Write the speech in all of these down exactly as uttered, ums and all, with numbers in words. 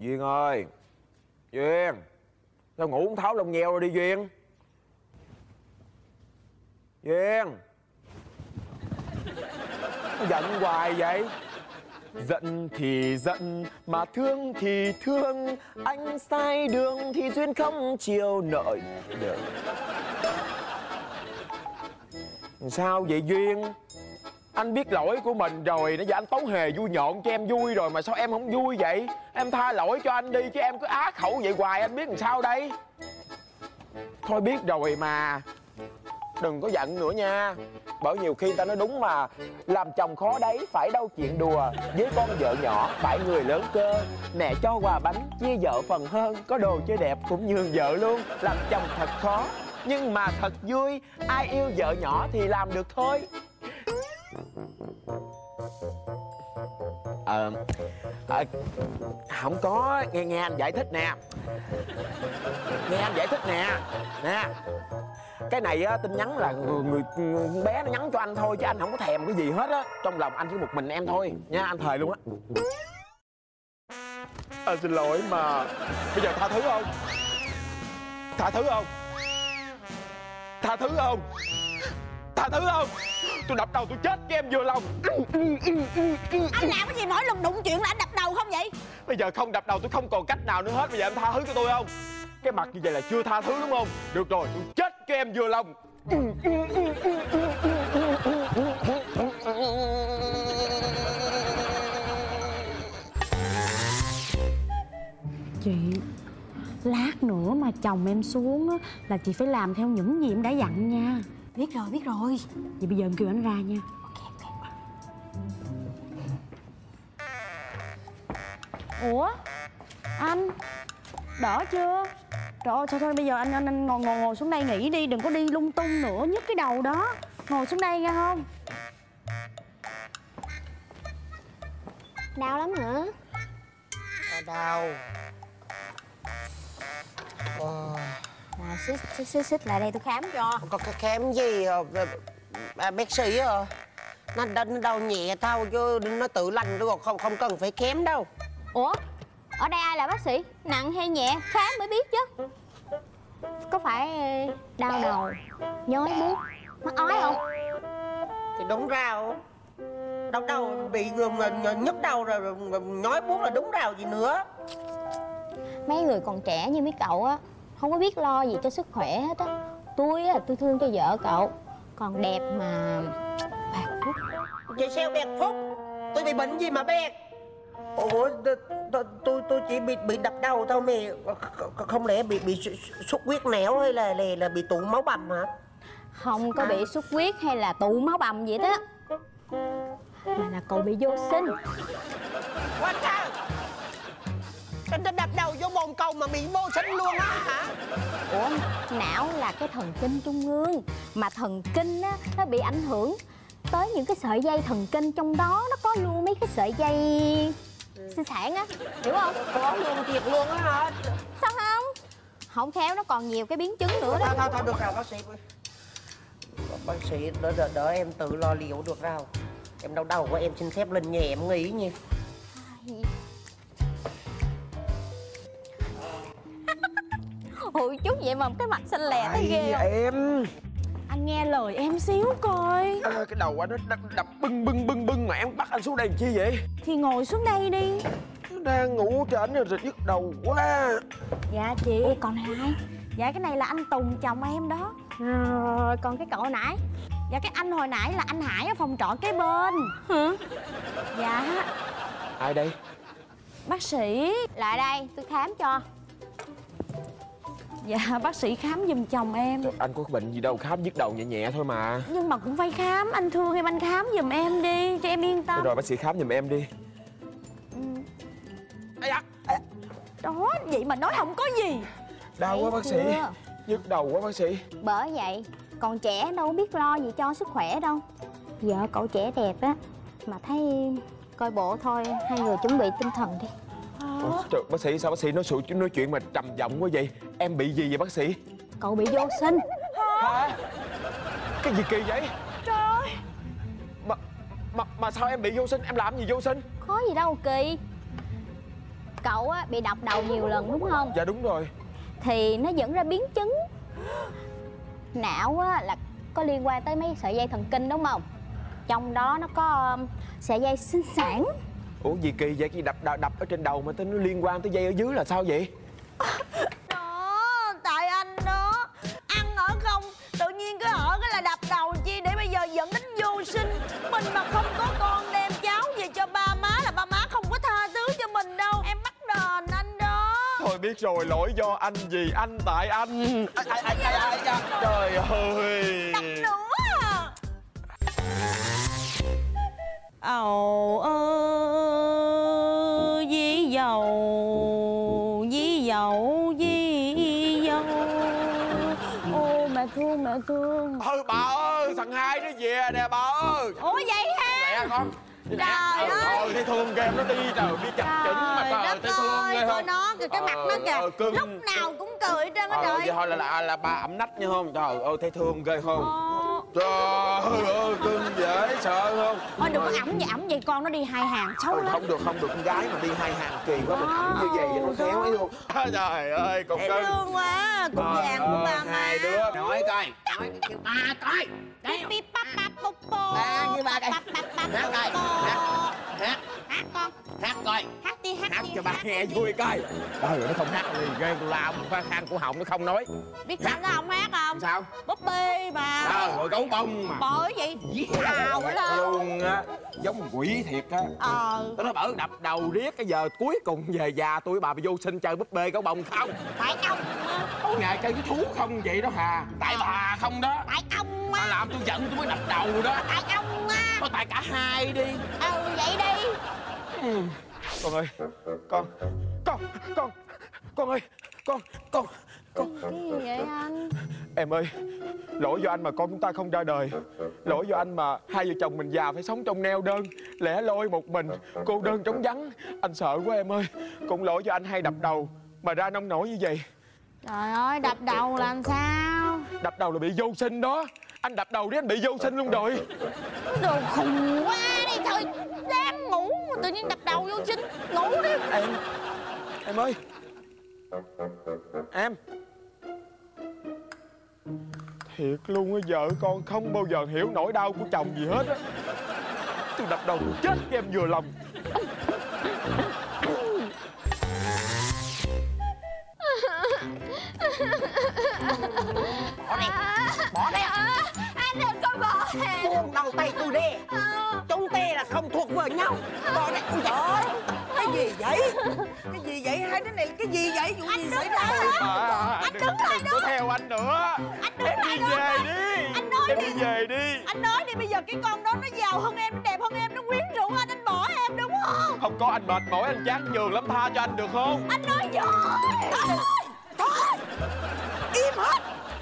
Duyên ơi, Duyên, sao ngủ không tháo lông nheo rồi đi Duyên? Duyên, sao giận hoài vậy? Giận thì giận, mà thương thì thương. Anh sai đường thì duyên không chiều nợ. Được. Sao vậy Duyên? Anh biết lỗi của mình rồi, nãy giờ anh tấu hề vui nhộn cho em vui rồi mà sao em không vui vậy? Em tha lỗi cho anh đi chứ em cứ á khẩu vậy hoài anh biết làm sao đây? Thôi biết rồi mà, đừng có giận nữa nha. Bởi nhiều khi ta nói đúng mà, làm chồng khó đấy, phải đâu chuyện đùa. Với con vợ nhỏ, phải người lớn cơ. Mẹ cho quà bánh, chia vợ phần hơn. Có đồ chơi đẹp cũng nhường vợ luôn. Làm chồng thật khó, nhưng mà thật vui. Ai yêu vợ nhỏ thì làm được thôi. Ờ à, không có, nghe nghe anh giải thích nè. Nghe anh giải thích nè. Nè, cái này á, tin nhắn là người, người, người bé nó nhắn cho anh thôi, chứ anh không có thèm cái gì hết á. Trong lòng anh chỉ một mình em thôi nha, anh thề luôn á. Anh xin lỗi mà bây giờ tha thứ không? Tha thứ không? Tha thứ không? Tha thứ không? Tôi đập đầu tôi chết cho em vừa lòng. Anh làm cái gì mỗi lần đụng chuyện là anh đập đầu không vậy? Bây giờ không đập đầu tôi không còn cách nào nữa hết. Bây giờ em tha thứ cho tôi không? Cái mặt như vậy là chưa tha thứ đúng không? Được rồi, tôi chết cho em vừa lòng. Chị, lát nữa mà chồng em xuống á, là chị phải làm theo những gì em đã dặn nha. Biết rồi, biết rồi. Vậy bây giờ em kêu anh ra nha. Ok, ok. Ủa? Anh đỡ chưa? Trời ơi, thôi thôi bây giờ anh anh, anh ngồi, ngồi ngồi xuống đây nghỉ đi, đừng có đi lung tung nữa, nhức cái đầu đó. Ngồi xuống đây nghe không? Đau lắm hả? Đau. Ờ... Nào, xích, xích, xích, xích lại đây tôi khám cho. Có cái khám gì à, bác sĩ à? Nó, nó đau nhẹ thôi chứ nó tự lành được, không không cần phải khám đâu. Ủa? Ở đây ai là bác sĩ? Nặng hay nhẹ? Khám mới biết chứ. Có phải đau đầu, nhói buốt, mắc ói không? Thì đúng rào. Đau đầu bị nhức đầu rồi nhói buốt là đúng rào gì nữa. Mấy người còn trẻ như mấy cậu á, không có biết lo gì cho sức khỏe hết á. Tôi á, tôi thương cho vợ cậu. Còn đẹp mà bạc phúc. Vậy sao bạc phúc? Tôi bị bệnh gì mà bạc? Ủa, tôi tôi tôi chỉ bị bị đập đầu thôi mẹ. Không lẽ bị bị xuất huyết não hay là là, là bị tụ máu bầm hả? Không có bị xuất huyết hay là tụ máu bầm vậy đó, mà là cậu bị vô sinh. Quá trời! Tôi đập đầu vô bồn cầu mà bị vô sinh luôn á hả? Ủa, não là cái thần kinh trung ương, mà thần kinh á, nó bị ảnh hưởng tới những cái sợi dây thần kinh, trong đó nó có luôn mấy cái sợi dây sinh sản á, hiểu không? Có luôn, thiệt luôn á hả? Sao không? Không khéo nó còn nhiều cái biến chứng nữa đó. Thôi thôi thôi được rồi bác sĩ. Bác sĩ đỡ, đỡ, đỡ em tự lo liệu được đâu. Em đau đầu quá em xin phép lên nhà em nghỉ nha. Ôi chút vậy mà cái mặt xanh lè thấy ghê không? Em Anh nghe lời em xíu coi. à, cái đầu anh nó đập, đập bưng bưng bưng bưng mà em bắt anh xuống đây làm chi vậy? Thì ngồi xuống đây đi. Nó đang ngủ trên rồi nhức đầu quá. Dạ chị. Ủa còn này ai? Dạ cái này là anh Tùng chồng em đó. Rồi còn cái cậu hồi nãy? Dạ cái anh hồi nãy là anh Hải ở phòng trọ kế bên. Hả? Dạ. Ai đây? Bác sĩ. Lại đây tôi khám cho. Dạ bác sĩ khám giùm chồng em. Trời, anh có bệnh gì đâu, khám nhức đầu nhẹ nhẹ thôi mà. Nhưng mà cũng phải khám, anh thương em anh khám giùm em đi, cho em yên tâm. Được rồi bác sĩ khám giùm em đi. Ừ. Ây da. Đó, vậy mà nói không có gì. Đau quá bác sĩ. Chưa? Nhức đầu quá bác sĩ. Bởi vậy còn trẻ đâu biết lo gì cho sức khỏe đâu. Vợ cậu trẻ đẹp á, mà thấy coi bộ thôi, hai người chuẩn bị tinh thần đi. Ủa, trời, bác sĩ sao bác sĩ nói sự nói chuyện mà trầm giọng quá vậy? Em bị gì vậy bác sĩ? Cậu bị vô sinh. Hả? Cái gì kỳ vậy? Trời ơi. Mà, mà, mà sao em bị vô sinh? Em làm gì vô sinh? Khó gì đâu kỳ. Cậu á, bị đập đầu nhiều lần đúng không? Dạ đúng rồi. Thì nó dẫn ra biến chứng. Não á, là có liên quan tới mấy sợi dây thần kinh đúng không? Trong đó nó có um, sợi dây sinh sản. Ủa gì kỳ vậy? Cái đập, đập đập ở trên đầu mà nó liên quan tới dây ở dưới là sao vậy? Đó, tại anh đó. Ăn ở không, tự nhiên cứ ở cái là đập đầu chi để bây giờ dẫn đến vô sinh. Mình mà không có con đem cháu về cho ba má là ba má không có tha thứ cho mình đâu. Em bắt đền anh đó. Thôi biết rồi, lỗi do anh gì anh tại anh. Ai, ai, ai, ai, ai, ai. Trời ơi. Đập nữa à. Ồ ơi dí dầu, dí dầu, dí dầu. Ô mẹ thương, mẹ thương. Ừ bà ơi, thằng hai nó về nè bà ơi. Ủa vậy ha? Lẹ con. Trời ừ, ơi. Thôi thấy thương ghê, nó đi trời, đi chập chững mà trời, thấy thương ghê coi không? nó kìa, cái mặt nó kìa, ờ, cưng. lúc nào cũng cười hết trơn á Ờ, trời. vậy thôi là, là là ba ẩm nách nha không? Trời ơi thấy thương ghê không? Ờ. Trời ơi cưng dễ sợ không? Thôi đừng có ẩm vậy, ẩm vậy con nó đi hai hàng xấu Thôi, lắm. không được không được, con gái mà đi hai hàng kỳ quá, mình ẩm như vậy vậy nó khéo ấy luôn. Trời ơi còn Dễ cưng. thương quá, cục vàng của ba má. Hai đứa Nói coi, nói kêu ba coi. Bíp bíp bắp bắp bốc bô. Ba như ba coi. Bắp bắp bắp Hát coi, bốc bô. hát, hát, Hát con, hát coi. hát đi hát Hát đi. cho ba nghe vui coi. Trời ơi nó không hát liền ghê, con la một khang của họng nó không nói. Biết sao nó không hát không? Sao? Búp bê mà. Trời ơi gấu bông mà. Bởi vậy hào lắm. Luôn á, giống quỷ thiệt á. Ờ. Nó bảo đập đầu riết, cái giờ cuối cùng về già tôi bà bị vô sinh chơi búp bê gấu bông không? Tại ông mà. Ngày chơi với thú không vậy đó Hà. Tại bà không đó. Tại ông Bà mà. làm tôi giận tôi mới đập đầu đó. Tại ông mà. Thôi tại cả hai đi. Ừ vậy đi. Ừ. Con ơi, con, con, con, con ơi, con, con, con. Cái gì vậy anh? Em ơi, lỗi do anh mà con chúng ta không ra đời. Lỗi do anh mà hai vợ chồng mình già phải sống trong neo đơn, lẻ loi một mình, cô đơn trống vắng. Anh sợ quá em ơi. Cũng lỗi do anh hay đập đầu mà ra nông nổi như vậy. Trời ơi, đập đầu làm sao? Đập đầu là bị vô sinh đó. Anh đập đầu đi anh bị vô sinh luôn rồi. Đồ khùng quá đi thôi. Đang ngủ mà tự nhiên đập đầu vô sinh. Ngủ đi. Em, em ơi. Em. Thiệt luôn á, vợ con không bao giờ hiểu nỗi đau của chồng gì hết á. Tôi đập đầu tôi chết cho em vừa lòng. Bỏ đi, bỏ đi. Anh đừng có bỏ em. Buông đầu tay tôi đi. Chúng ta là không thuộc về nhau. Bỏ đi. Ôi trời ơi. Cái gì vậy? Cái gì vậy? Hai đứa này là cái gì vậy? Vụ gì xảy ra? À, anh đứng lại đó. Có theo anh nữa. Anh đứng Em lại đi đó. về đi. Anh nói Em đi. đi về đi. Anh nói đi, bây giờ cái con đó nó giàu hơn em, nó đẹp hơn em, nó quyến rũ anh, anh bỏ em đúng không? Không có anh mệt mỏi, anh chán giường lắm, tha cho anh được không? Anh nói rồi. Thôi, thôi, im hết.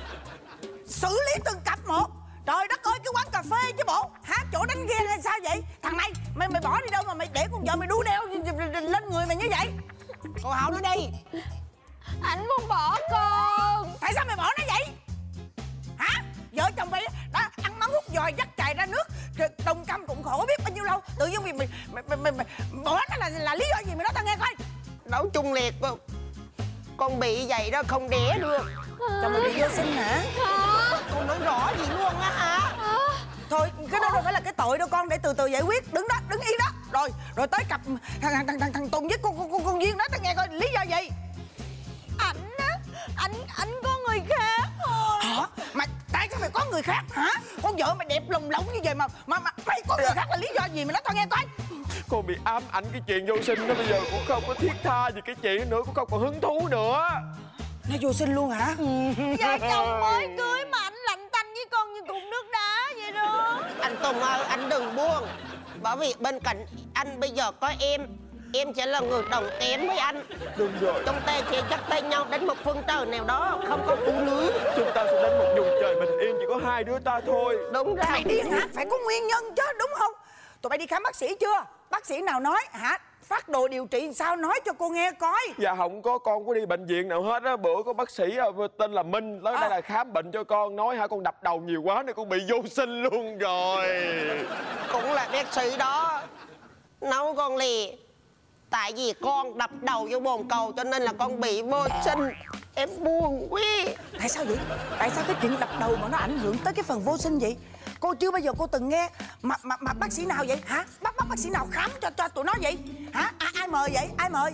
Xử lý từng cặp một. Trời đất ơi, cái quán cà phê chứ bộ. Hả, chỗ đánh ghen hay sao vậy? Thằng này, mày mày bỏ đi đâu mà mày để con vợ mày đu đeo lên người mày như vậy? Cô Hậu nói đi. Anh muốn bỏ con. Tại sao mày bỏ nó vậy? Hả? Vợ chồng mày đã ăn mắm hút dòi dắt chạy ra nước, rồi đồng cam cộng khổ biết bao nhiêu lâu. Tự nhiên mày mày mày mày, mày, mày bỏ nó là là lý do gì mày nói tao nghe coi. Nói chung liệt con. Con bị vậy đó không đẻ được. Chồng mày bị vô sinh hả? Con nói rõ gì luôn á hả? Thôi cái đó đâu phải là cái tội đâu con, để từ từ giải quyết. Đứng đó, đứng yên đó. Rồi, rồi tới cặp thằng thằng thằng thằng, thằng Tùng với con con con, con Duyên đó, tao nghe coi lý do gì. Ảnh á, anh anh có người khác rồi. Hả? Mà tại sao mày có người khác hả? Con vợ mày đẹp lồng lộng như vậy mà mà mà mày có người khác là lý do gì mày nói tao nghe coi. Con bị ám ảnh cái chuyện vô sinh đó, bây giờ cũng không có thiết tha gì cái chuyện nữa, cũng không còn hứng thú nữa. Nó vô sinh luôn hả? Vợ chồng mới cưới mà anh lạnh tanh với con như cục nước đá vậy đó. Anh Tùng ơi, anh đừng buông. Bởi vì bên cạnh anh bây giờ có em. Em sẽ là người đồng kém với anh. Đúng rồi. Chúng ta sẽ dắt tay nhau đến một phương trời nào đó không có phụ nữ. Chúng ta sẽ đến một vùng trời bình yên, chỉ có hai đứa ta thôi. Đúng rồi. Mày điên hả? Phải có nguyên nhân chứ đúng không? Tụi bay đi khám bác sĩ chưa? Bác sĩ nào nói hả? Phát đồ điều trị sao nói cho cô nghe coi. Dạ không có, con có đi bệnh viện nào hết á. Bữa có bác sĩ tên là Minh tới à. đây là khám bệnh cho con, nói hả con đập đầu nhiều quá nên con bị vô sinh luôn rồi. Cũng là bác sĩ đó nấu con lì Tại vì con đập đầu vô bồn cầu cho nên là con bị vô sinh. Em buồn quá. Tại sao vậy? Tại sao cái chuyện đập đầu mà nó ảnh hưởng tới cái phần vô sinh vậy? Cô chưa bao giờ cô từng nghe mà mà, mà bác sĩ nào vậy hả? Bác bác bác sĩ nào khám cho cho tụi nó vậy? Hả? À, ai mời vậy? Ai mời?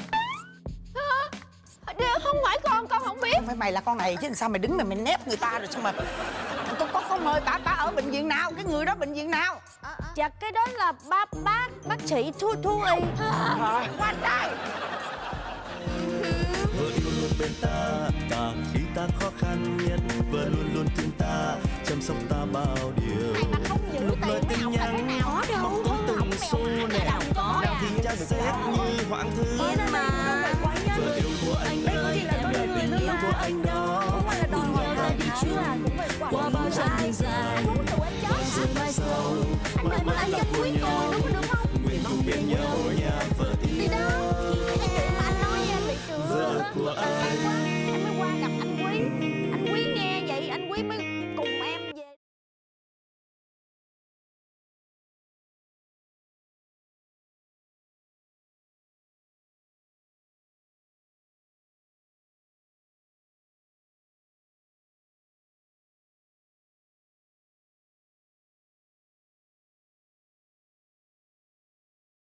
Không phải con, con không biết. Không phải mày là con này chứ sao mày đứng mày mày nép người ta rồi sao mà có có có mời bà bà ở bệnh viện nào? Cái người đó bệnh viện nào? Dạ cái đó là bác bác bác sĩ thu thu y. Quá trời. Vợ yêu luôn bên ta cả khi ta khó khăn nhất, vợ luôn luôn thương ta chăm sóc ta bao điều. Này mà không giữ Một tiền lời mấy tin ông là thế nhắn nào á đâu. mong tới từng xu nè, nào thì cha xét như hoàng thương mà. Vợ yêu của anh ơi, đời tình yêu của anh đó, cùng nhau ta đi chung qua bao chặng đường dài. Còn giờ mai sau, mãi mãi là của nhau.